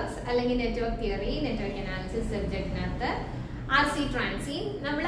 Networks അല്ലെങ്കിൽ network theory, network analysis സബ്ജക്റ്റിനകത്ത് RC ട്രാൻസിൻ നമ്മൾ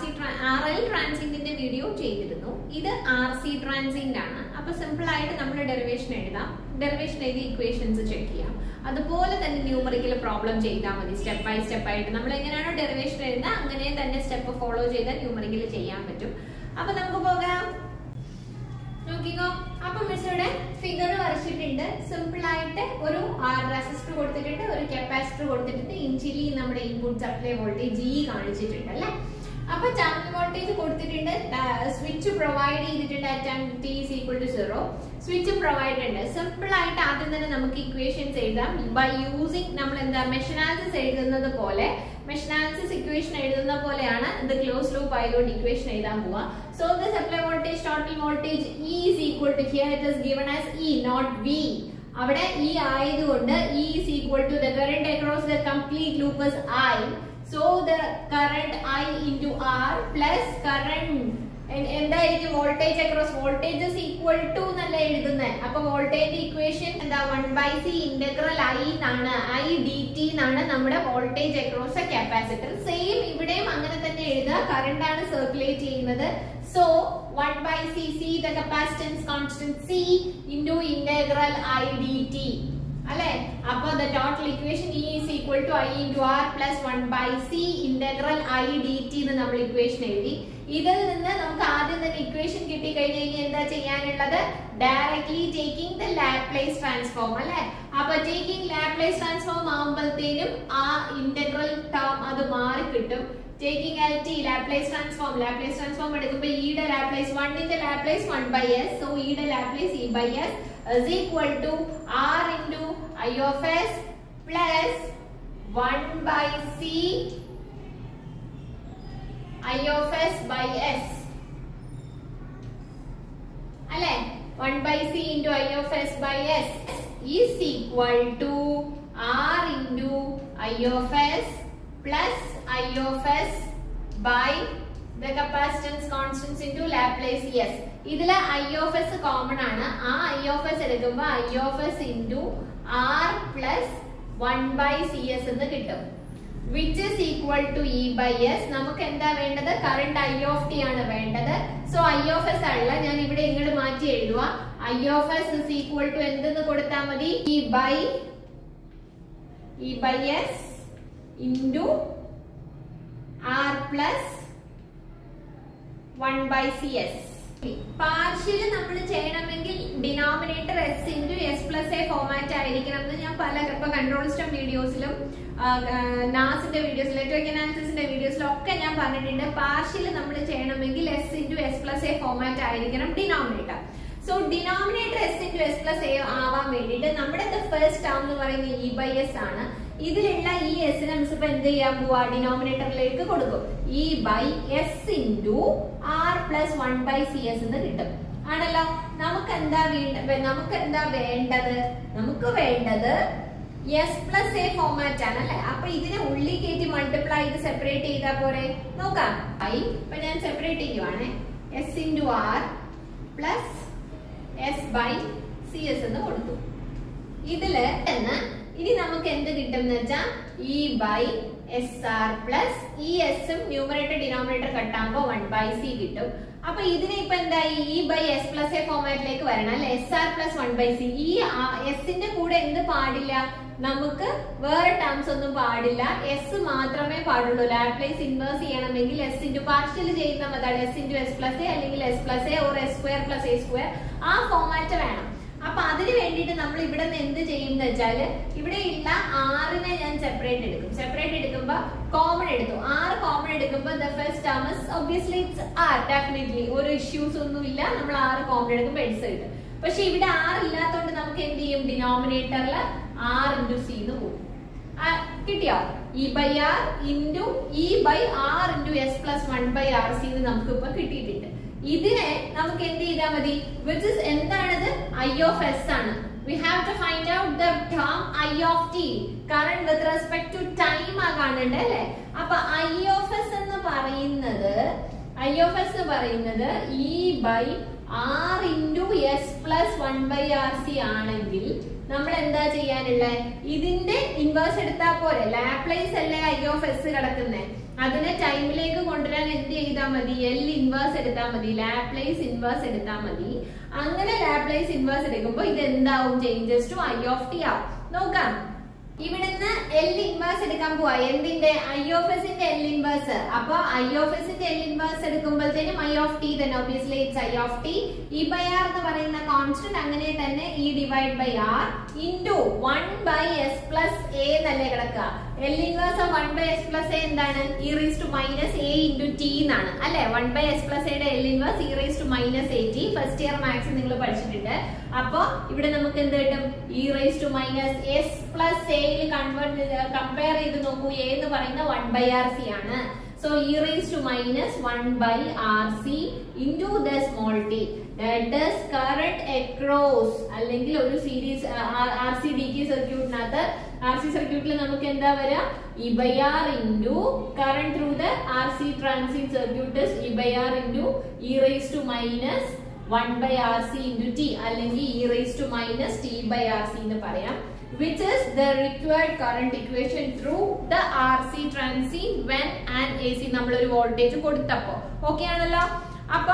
RL ട്രാൻസിന്റെ വീഡിയോ ചെയ്തിരുന്നു. ഇത് RC ട്രാൻസിന്റ് ആണ്. അപ്പൊ സിമ്പിൾ ആയിട്ട് നമ്മൾ ഡെറിവേഷൻ എഴുതാം. ഡെറിവേഷൻ എഴുതി ഇക്വേഷൻസ് ചെക്ക് ചെയ്യാം. അതുപോലെ തന്നെ ന്യൂമറിക്കൽ പ്രോബ്ലം ചെയ്താൽ മതി. സ്റ്റെപ്പ് ബൈ സ്റ്റെപ്പ് ആയിട്ട് നമ്മൾ എങ്ങനെയാണോ ഡെറിവേഷൻ എഴുതുക അങ്ങനെ തന്നെ സ്റ്റെപ്പ് ഫോളോ ചെയ്താൽ ന്യൂമറിക്കൽ ചെയ്യാൻ പറ്റും. അപ്പൊ നമുക്ക് പോകാം. നോക്കിക്കോ. അപ്പൊ മിസ് ഇവിടെ ഫിഗർ വരച്ചിട്ടുണ്ട്. സിമ്പിൾ ആയിട്ട് ഒരു റെസിസ്റ്റർ കൊടുത്തിട്ടുണ്ട്, ഒരു കപ്പാസിറ്റർ കൊടുത്തിട്ടുണ്ട്, ഇനിഷ്യലി നമ്മുടെ ഇൻപുട്ട് സപ്ലൈ വോൾട്ടേജ് G കാണിച്ചിട്ടുണ്ട് അല്ലെ. അപ്പൊ ചാനൽ വോൾട്ടേജ് കൊടുത്തിട്ടുണ്ട്, സ്വിച്ച് പ്രൊവൈഡ് ചെയ്തിട്ടുണ്ട് at time t is equal to 0. Switch provide ഉണ്ട്. സിമ്പിൾ ആയിട്ട് ആദ്യം തന്നെ നമുക്ക് ഇക്വേഷൻസ് എഴുതാം ബൈ യൂസിങ് നമ്മൾ എന്താ മെഷ് അനാലിസിസ് എഴുതുന്നത് പോലെ. മെഷ് അനാലിസിസ് ഇക്വേഷൻ എഴുതുന്ന പോലെയാണ് ഇത് ക്ലോസ് ലൂപ്പ് ആയതുകൊണ്ട് ഇക്വേഷൻ എഴുതാൻ പോവാ. So the supply voltage total voltage E is equal to, here it is given as E not V. അവിടെ E ആയതുകൊണ്ട് E is equal to the current across the complete loop is I. So the current I into R plus current എന്തായിരിക്കും voltage across voltage is equal to എന്നല്ല എഴുതുന്നത്. അപ്പൊ voltage equation എന്താ 1/c integral I എന്നാണ്, I dt എന്നാണ് നമ്മുടെ voltage across capacitor. Same ഇവിടെയും അങ്ങനെ തന്നെ എഴുതുക. കറണ്ട് ആണ് സർക്കുലേറ്റ് ചെയ്യുന്നത്. So 1/c C the capacitance constant C into integral I dt അല്ലെ. അപ്പൊ the total equation E is equal to I into R plus 1/c integral I dt എന്ന് നമ്മൾ ഇക്വേഷൻ എഴുതി. ഇതിൽ നിന്ന് നമുക്ക് ആദ്യം തന്നെ ഇക്വേഷൻ കിട്ടി കഴിഞ്ഞ് കഴിഞ്ഞാൽ എന്താ ചെയ്യാനുള്ളത്? Directly taking the Laplace transform അല്ലെ. അപ്പൊ ടേക്കിംഗ് ലാപ്ലേസ് ട്രാൻസ്ഫോം ആകുമ്പോഴത്തേനും ആ ഇന്റഗ്രൽ ടേം അത് മാറി കിട്ടും. ടേക്കിംഗ് LT ലാപ്ലേസ് ട്രാൻസ്ഫോം എടുക്കുമ്പോൾ E യുടെ ലാപ്ലേസ് 1 ന്റെ ലാപ്ലേസ് 1/s. സോ E യുടെ Laplace E/s is equal to R into I of s plus 1/c I of s by s അല്ലെ. 1/c into I of s by s is equal to R into I of s plus I of s by the capacitance constants into Laplace s. ഇതിലെ I of s common ആണ്. ആ I of s എടുക്കുമ്പോൾ I of s into R plus 1/cs എന്ന് കിട്ടും, which is equal to E by s. നമുക്ക് എന്താ വേണ്ടത്? Current I of t ആണ് വേണ്ടത്. സോ I of s അല്ല, ഞാൻ ഇവിടെ ഇങ്ങോട്ട് മാറ്റി എഴുതുക. I of s is equal to എന്തെന്ന് കൊടുത്താൽ മതി? E by s into R plus 1/cs. Partial നമ്മൾ ചെയ്യണമെങ്കിൽ denominator s into s plus a format ആയിരിക്കണം എന്ന് ഞാൻ പല കൺട്രോൾ സ്റ്റം വീഡിയോസിലും നാസിന്റെ വീഡിയോസിലും നെറ്റ്വർക്ക് അനാലിസിസിന്റെ വീഡിയോസിലും ഒക്കെ ഞാൻ പറഞ്ഞിട്ടുണ്ട്. പാർഷ്യൽ നമ്മൾ ചെയ്യണമെങ്കിൽ s into s plus a format ആയിരിക്കണം denominator. So denominator s into s plus a ആവാൻ വേണ്ടിയിട്ട് നമ്മുടെ ഫസ്റ്റ് ടേം എന്ന് പറയുന്നത് E by s ആണ്. ഇതിലുള്ള ഈ s നെ നമുക്ക് എന്ത് ചെയ്യാൻ പോവാ? ഡിനോമിനേറ്ററിലേക്ക് കൊടുക്കും. E by s into R plus 1/cs എന്ന് കിട്ടും ആണല്ലോ. നമുക്ക് എന്താ വേണ്ടത്? നമുക്ക് വേണ്ടത് s plus a ഫോമാറ്റ് ആണ് അല്ലെ. അപ്പൊ ഇതിനെ ഉള്ളിൽ കയറ്റി മൾട്ടിപ്ലൈ ചെയ്ത് സെപ്പറേറ്റ് ചെയ്താൽ പോരെ? നോക്കാം. ഇപ്പൊ ഞാൻ സെപ്പറേറ്റ് ചെയ്യുവാണ്. s into R plus s by cs എന്ന് കൊടുത്തു. ഇതില് ഇനി നമുക്ക് എന്ത് കിട്ടും എന്ന് വെച്ചാൽ E by SR plus ഈ s ഉം ന്യൂമറേറ്റർ ഡിനോമിനേറ്റർ കട്ടാകുമ്പോൾ 1/c കിട്ടും. അപ്പൊ ഇതിനെ ഇപ്പൊ എന്തായി? E by s plus a ഫോമാറ്റിലേക്ക് വരണം അല്ലെ. SR plus 1/c. ഈ s ന്റെ കൂടെ എന്ത് പാടില്ല? നമുക്ക് വേറെ ടേംസ് ഒന്നും പാടില്ല, s മാത്രമേ പാടുള്ളൂ. ലാപ്ലേസ് ഇൻവേഴ്സ് ചെയ്യണമെങ്കിൽ s into പാർഷ്യൽ ചെയ്യുന്ന method s into s plus a അല്ലെങ്കിൽ s plus a or s square plus a square ആ ഫോമാറ്റ് വേണം. അപ്പൊ അതിന് വേണ്ടിയിട്ട് നമ്മൾ ഇവിടെ നിന്ന് എന്ത് ചെയ്യുന്ന വെച്ചാല് ഇവിടെ ഉള്ള ആറിനെ ഞാൻ സെപ്പറേറ്റ് എടുക്കും. സെപ്പറേറ്റ് എടുക്കുമ്പോ കോമൺ എടുത്തു. R കോമൺ എടുക്കുമ്പോ the first term is obviously it's R. definitely ഒരു ഇഷ്യൂസ് ഒന്നും ഇല്ല. നമ്മൾ R കോമൺ എടുക്കുമ്പോ s കിട്ടും. പക്ഷെ ഇവിടെ R ഇല്ലാത്തതുകൊണ്ട് നമുക്ക് എന്ത് ചെയ്യും? ഡിനോമിനേറ്ററിൽ R into c എന്ന് പോകും. കിട്ടിയോ? E by R into E by R into s plus 1/RC എന്ന് നമുക്ക് ഇപ്പൊ കിട്ടിയിട്ടുണ്ട്. ഇതിനെ നമുക്ക് എന്ത് ചെയ്താൽ മതി? which is എന്താണത്? I of s ആണ്. we have to find out the term I of t. current with respect to time ആ കാണണ്ടേ അല്ലേ. അപ്പൊ I of s എന്ന് പറയുന്നത് E by R into s plus 1/RC ആണെങ്കിൽ നമ്മൾ എന്താ ചെയ്യാനുള്ളത്? ഇതിന്റെ ഇൻവേഴ്സ് എടുത്താൽ പോരെ, ലാപ്ലേസ് അല്ലേ I of S കിടക്കുന്നേ. അതിനെ ടൈമിലേക്ക് കൊണ്ടുവരാൻ എന്ത് ചെയ്താൽ മതി? L ഇൻവേഴ്സ് എടുത്താൽ മതി, ലാപ്ലേസ് ഇൻവേഴ്സ് എടുത്താൽ മതി. അങ്ങനെ ലാപ്ലേസ് ഇൻവേഴ്സ് എടുക്കുമ്പോൾ ഇത് എന്താവും? Changes to I of t ആവും. നോക്കാം, ഇവിടുന്ന് L ഇൻവേഴ്സ് എടുക്കാൻ പോവാ. എന്തിന്റെ? I of S ന്റെ L ഇൻവേഴ്സ്. അപ്പൊ I of S ന്റെ L ഇൻവേഴ്സ് എടുക്കുമ്പോഴത്തേനും I of t തന്നെ, obviously it's I of t. E by R എന്ന് പറയുന്ന കോൺസ്റ്റന്റ് അങ്ങനെ തന്നെ E divide by R into 1 by S plus A എന്നല്ലേ കിടക്കുക. L inverse of 1 by S plus A എന്താണ്? E raise to minus A into T എന്നാണ് അല്ലെ. 1 by S plus എയുടെ L inverse E raise to minus AT. First year maths നിങ്ങൾ പഠിച്ചിട്ടുണ്ട്. അപ്പൊ ഇവിടെ നമുക്ക് എന്ത് കിട്ടും? E raise to minus S plus A compare ചെയ്ത് നോക്കൂ. A എന്ന് പറയുന്ന 1 ബൈ RC ആണ്. So E raised to minus 1 by RC into the small t. That is current across അല്ലെങ്കിൽ ഒരു സീരീസ് RC DC സർക്യൂട്ടിനകത്ത് RC സർക്യൂട്ടിൽ നമുക്ക് എന്താ വരാ? E by R into current through the RC transient circuit is E by R into E raised to minus 1 by RC into T അല്ലെങ്കിൽ E raised to minus T by RC എന്ന് പറയാം. Which is the required current equation through the RC transient when an AC നമ്മൾ ഒരു voltage കൊടുത്തപ്പോ. Okay ആണല്ലോ. അപ്പൊ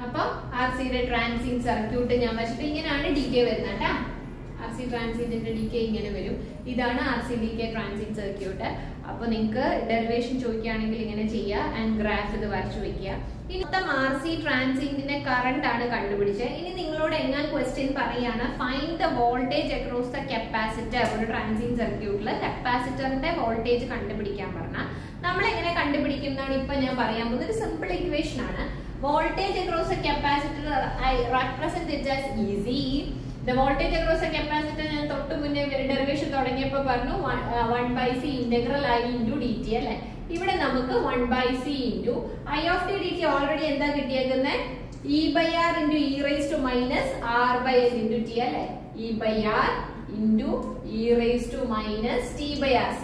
RC യുടെ transient circuit ഞാൻ വെച്ചിട്ട് ഇങ്ങനെയാണ് ഡികെ വരുന്നത് കേട്ടാ. RC ട്രാൻസിയന്റിന്റെ ഡികെ ഇങ്ങനെ വരും. ഇതാണ് RC ഡികെ ട്രാൻസിയന്റ് സർക്യൂട്ട്. അപ്പൊ നിങ്ങൾക്ക് ഡെറിവേഷൻ ചോദിക്കുകയാണെങ്കിൽ ഇങ്ങനെ ചെയ്യുക ആൻഡ് ഗ്രാഫ് ഇത് വരച്ചു വെക്കുക. ഇനി മൊത്തം RC ട്രാൻസിയന്റിന്റെ കറണ്ട് ആണ് കണ്ടുപിടിച്ചത്. ഇനി നിങ്ങളോട് എങ്ങനെ ക്വസ്റ്റ്യൻ പറയാണ്, find the voltage across the capacitor. ഒരു ട്രാൻസിയന്റ് സർക്യൂട്ടിൽ കപ്പാസിറ്ററിന്റെ വോൾട്ടേജ് കണ്ടുപിടിക്കാൻ പറഞ്ഞാൽ നമ്മൾ എങ്ങനെ കണ്ടുപിടിക്കുന്നതാണ് ഇപ്പൊ ഞാൻ പറയാൻ പോകുന്നത്. ഒരു സിമ്പിൾ ഇക്വേഷൻ ആണ്. Voltage across the capacitor I represent it as E C. The voltage across a capacitor ഞാൻ തൊട്ട് മുന്നേ ഡെറിവേഷൻ തുടങ്ങിയപ്പോൾ പറഞ്ഞു 1 by C integral I into dt അല്ലേ. ഇവിടെ നമുക്ക് 1 by C into I of t dt already എന്താ കിട്ടിയേക്കുന്നത്? E by R into E raised to minus R by S into t അല്ലേ. E by R into E raised to minus T by RC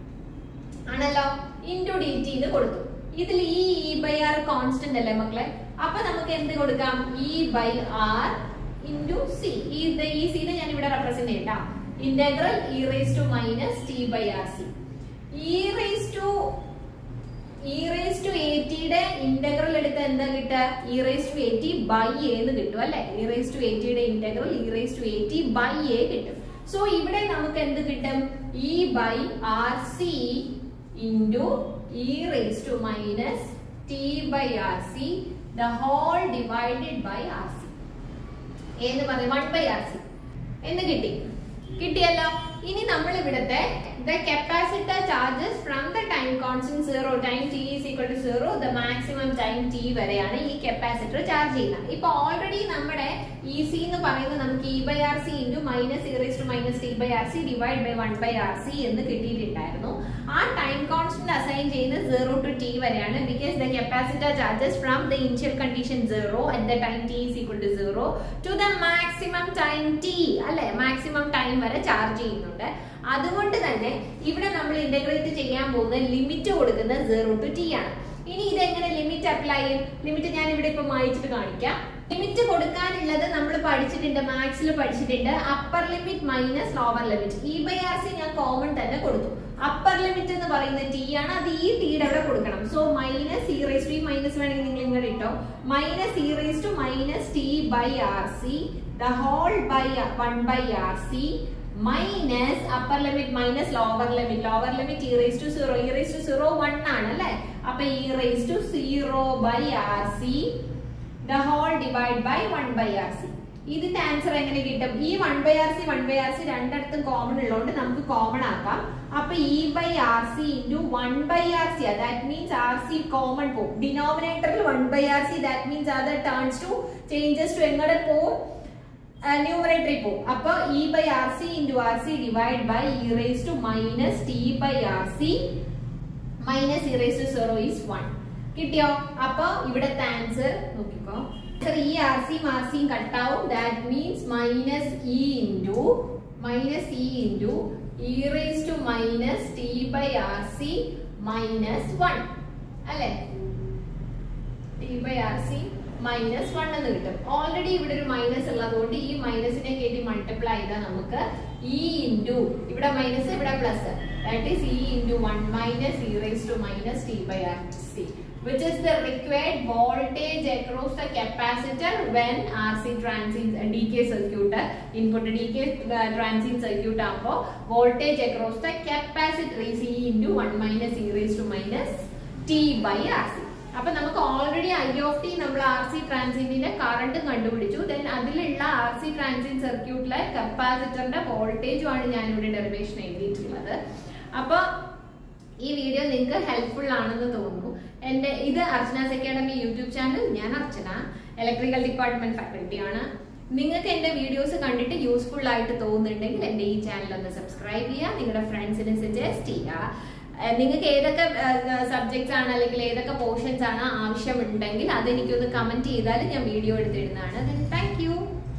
ആണല്ലോ. into dt എന്ന് കൊടുത്തു. ഇതിൽ E by R constant അല്ലേ മക്കളെ. അപ്പൊ നമുക്ക് എന്ത് കൊടുക്കാം? E by R into C. ഈ C നെ ഞാൻ ഇവിടെ റെപ്രസെന്റ് ചെയ്യട്ടാ. Integral E raised to minus T by RC. E raised to AT യുടെ ഇന്റഗ്രൽ എടുത്ത എന്താ കിട്ടുക? E raised to AT by A എന്ന് കിട്ടും അല്ലെ. E raised to AT യുടെ integral E raised to AT by A കിട്ടും. സോ ഇവിടെ നമുക്ക് എന്ത് കിട്ടും? E by RC into E raised to minus T by RC the whole divided by RC. എന്ന് പറയും 1 by RC എന്ന് കിട്ടിയല്ലോ. ഇനി നമ്മൾ ഇവിടത്തെ the capacitor charges from the time constant 0 time t is equal to 0 the maximum time t വരെയാണ് ഈ capacitor charge ചെയ്യുന്നത്. ഇപ്പൊ ഓൾറെഡി നമ്മുടെ EC എന്ന് പറയുന്നത് നമുക്ക് E by RC into minus E raised to minus T by RC divide by 1 by RC എന്ന് കിട്ടിയിട്ടുണ്ടായിരുന്നു. ആ ടൈം കോൺസ്റ്റന്റ് അസൈൻ ചെയ്യുന്നത് 0 to t വരെയാണ്. because the capacitor charges from the initial condition 0 at the time t is equal to 0 to the maximum time t അല്ലെ. Maximum time വരെ charge ചെയ്യുന്നുണ്ട്. അതുകൊണ്ട് തന്നെ ഇവിടെ നമ്മൾ ഇന്റഗ്രേറ്റ് ചെയ്യാൻ പോകുന്ന ലിമിറ്റ് കൊടുക്കുന്നത് 0 to t ആണ്. ഇനി ഇതെങ്ങനെ ലിമിറ്റ് അപ്ലൈ ചെയ്യും? ലിമിറ്റ് ഞാൻ ഇവിടെ ഇപ്പൊ മായിച്ചിട്ട് കാണിക്കാം. ലിമിറ്റ് കൊടുക്കാനുള്ളത് നമ്മൾ പഠിച്ചിട്ടുണ്ട്, മാത്സിൽ പഠിച്ചിട്ടുണ്ട്. Upper limit minus lower limit. E by RC ഞാൻ കോമൺ തന്നെ കൊടുത്തു. അപ്പർ ലിമിറ്റ് എന്ന് പറയുന്നത് t ആണ്. അത് ഈ ടിയുടെ അവിടെ കൊടുക്കണം. So minus E raised to minus വേണമെങ്കിൽ നിങ്ങൾ ഇങ്ങനെ ഇട്ടോ. Minus E raised to minus T by RC the whole by 1 by RC minus upper limit minus lower limit E raised to 0 E raised to 0 1 ആണ് അല്ലേ. അപ്പൊ E raised to 0 by RC the whole divide by 1 by RC. ഇതിന്റെ answer എങ്ങനെ കിട്ടും? ഈ 1 by RC രണ്ടിടത്തും common ഉള്ളതുകൊണ്ട് നമുക്ക് കോമൺ ആക്കാം. അപ്പൊ E by RC into 1 by RC that means RC common പോകും. ഡിനോമിനേറ്ററിൽ 1 by RC that means other turns to changes to എങ്ങോട്ട് പോകും? ന്യൂമറേറ്ററിൽ പോകും. അപ്പൊ E by RC into RC divide by E raised to minus T by RC minus E raised to 0 is 1. കിട്ടിയോ? അപ്പൊ ഇവിടത്തെ ആൻസർ നോക്കിക്കോ. ഈ RCയും RCയും കട്ടാവും. that means minus E into E raised to minus T by RC minus 1 അല്ലെ. T by RC -1 എന്ന് കിട്ടും. Already ഇവിടെ ഒരു മൈനസ് ഉള്ളതുകൊണ്ട് ഈ മൈനസിനെ കയറ്റി മൾട്ടിപ്ലൈ ചെയ്താൽ നമുക്ക് E ഇൻറ്റു ഇവിടെ മൈനസ് ഇവിടെ plus, that is E into 1 minus e raise to minus t by RC, which is the required voltage across the capacitor when RC transient DK circuit input DK transient circuit ആകുമ്പോൾ voltage across the capacitor is E into 1 minus e raised to minus t by RC. അപ്പൊ നമുക്ക് already I നമ്മൾ RC ട്രാൻസിയന്റിന്റെ current കണ്ടുപിടിച്ചു. Then അതിലുള്ള RC transient സർക്യൂട്ടിലെ കപ്പാസിറ്ററിന്റെ വോൾട്ടേജും ആണ് ഞാനിവിടെ ഡെറിവേഷൻ എഴുതിയിട്ടുള്ളത്. അപ്പൊ ഈ വീഡിയോ നിങ്ങൾക്ക് ഹെൽപ്ഫുൾ ആണെന്ന് തോന്നുന്നു. ഇത് അർച്ചനാസ് അക്കാഡമി യൂട്യൂബ് ചാനൽ. ഞാൻ അർച്ചന, ഇലക്ട്രിക്കൽ ഡിപ്പാർട്ട്മെന്റ് ഫാക്കൽറ്റി ആണ്. നിങ്ങൾക്ക് എന്റെ വീഡിയോസ് കണ്ടിട്ട് യൂസ്ഫുൾ ആയിട്ട് തോന്നുന്നുണ്ടെങ്കിൽ എന്റെ ഈ ചാനൽ ഒന്ന് സബ്സ്ക്രൈബ് ചെയ്യുക, നിങ്ങളുടെ ഫ്രണ്ട്സിന് സജസ്റ്റ് ചെയ്യുക. നിങ്ങൾക്ക് ഏതൊക്കെ സബ്ജക്ട്സ് ആണ് അല്ലെങ്കിൽ ഏതൊക്കെ പോർഷൻസ് ആണ് ആവശ്യമുണ്ടെങ്കിൽ അതെനിക്കൊന്ന് കമന്റ് ചെയ്താൽ ഞാൻ വീഡിയോ എടുത്തിടുന്നതാണ്. Thank you.